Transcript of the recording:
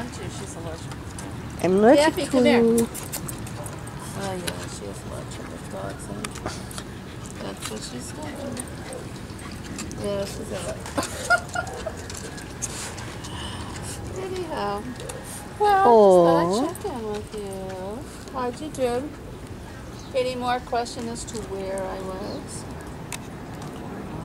one too. She's allergic. I'm allergic Daffy, to... come here. Oh yeah, she is allergic to dogs. That's what she's doing. Yeah, she's allergic. Anyhow, well, just thought I'd check in with you. How'd you do? Any more question as to where I was?